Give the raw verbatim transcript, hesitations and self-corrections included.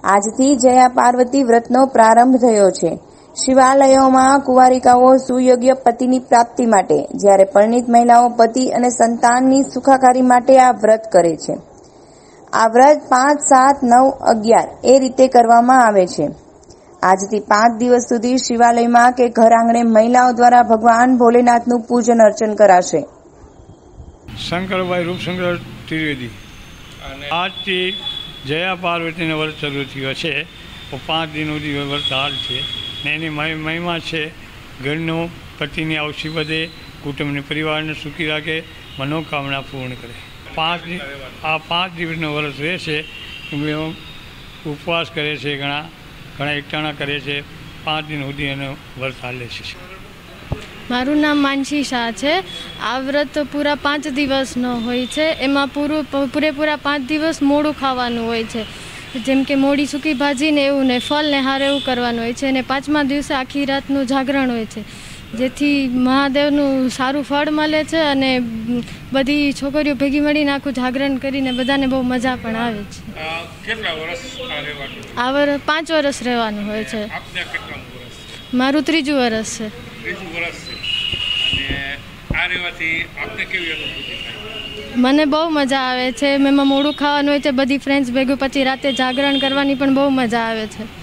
આજથી જયા પાર્વતી વ્રતનો પ્રારંભ થયો છે। શિવાલયોમાં કુંવારિકાઓ સુયોગ્ય પતિની પ્રાપ્તિ માટે, જ્યારે પરિણીત મહિલાઓ પતિ અને સંતાનની સુખાકારી માટે આ વ્રત કરે છે। આ વ્રત પાંચ, સાત, નવ, અગિયાર એ રીતે કરવામાં આવે છે। આજથી પાંચ દિવસ સુધી શિવાલયમાં કે ઘર આંગણે મહિલાઓ દ્વારા ભગવાન ભોલેનાથનું પૂજન અર્ચન કરાશે। શંકરભાઈ રૂપશંકર ત્રિવેદી આજથી જયા પાર્વતીનો વ્રત શરૂ થયો છે। પાંચ દિન સુધી વ્રત હાલ છે ને એની મહિમા છે ઘરનો પતિની આવશી વધે, કુટુંબને પરિવારને સુખી રાખે, મનોકામના પૂર્ણ કરે। પાંચ આ પાંચ દિવસનો વ્રત રહેશે। ઉપવાસ કરે છે, ઘણા ઘણા એકટાણા કરે છે। પાંચ દિન સુધી એનો વ્રત હાલે છે। મારું નામ માનસી શાહ છે। આ વ્રત પૂરા પાંચ દિવસનો હોય છે। એમાં પૂરું પૂરેપૂરા પાંચ દિવસ મોડું ખાવાનું હોય છે, જેમ કે મોડી સૂકી ભાજી ને એવું ને ફળ ને હાર એવું કરવાનું હોય છે। અને પાંચમા દિવસે આખી રાતનું જાગરણ હોય છે, જેથી મહાદેવનું સારું ફળ મળે છે અને બધી છોકરીઓ ભેગી મળીને આખું જાગરણ કરીને બધાને બહુ મજા પણ આવે છે। કેટલા વર્ષ આ વર્ષ પાંચ વર્ષ રહેવાનું હોય છે। મારું ત્રીજું વર્ષ છે। ત્રીજું વર્ષ છે અને આ રહેવાથી આપને કેવી અનુભૂતિ થાય? મને બહુ મજા આવે છે। એમાં મોડું ખાવાનું હોય છે, બધી ફ્રેન્ડ્સ ભેગું, પછી રાતે જાગરણ કરવાની પણ બહુ મજા આવે છે।